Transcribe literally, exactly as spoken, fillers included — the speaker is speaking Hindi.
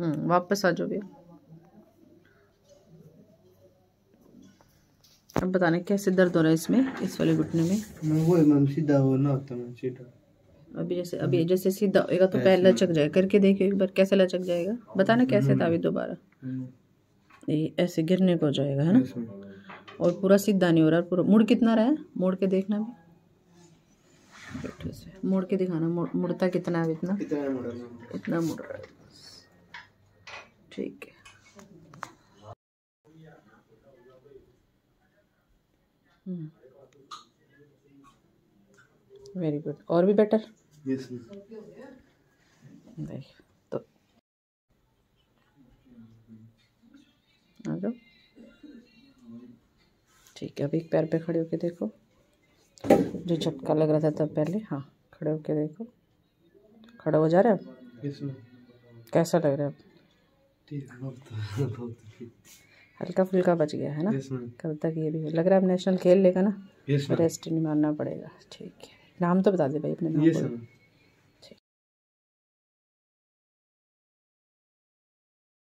हम्म वापस आ जाओ भैया। अब बताना कैसे दर्द हो रहा है इसमें, इस वाले घुटने में। वो मैम सीधा वो ना होता मैं सीधा। अभी जैसे अभी जैसे सीधा होएगा तो पैर लचक जाएगा, करके देखिए एक बार कैसे लचक जाएगा, बताना कैसे था अभी दोबारा। ये ऐसे गिरने को हो जाएगा है ना, और पूरा सीधा नहीं हो रहा, पूरा मुड़ कितना रहा है, मोड़ के देखना भी, बैठे से मोड़ के दिखाना, मुड़, मुड़ता कितना है, इतना इतना मुड़ रहा है, ठीक है। वेरी गुड, और भी बेटर। यस देख तो आ जाओ, ठीक है। अब एक पैर पे खड़े होके देखो, जो झटका लग रहा था तब पहले, हाँ खड़े होके देखो, खड़ा हो जा रहा है अब। यस कैसा लग रहा है अब? ठीक है, हल्का फुल्का बच गया है ना। Yes ma'am. कल तक ये भी लग रहा है अब नेशनल खेल लेगा ना, यस मैम। रेस्ट नहीं मारना पड़ेगा, ठीक है। नाम तो बता दे भाई अपने नाम यस बोलो। मैम।